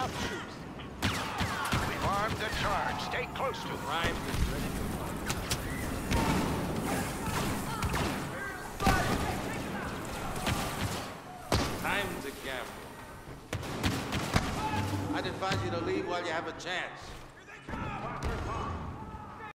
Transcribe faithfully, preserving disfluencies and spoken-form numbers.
out troops. We've armed the charge. Stay close to them. Rhymes is ready to fight. Time's a gamble. I'd advise you to leave while you have a chance.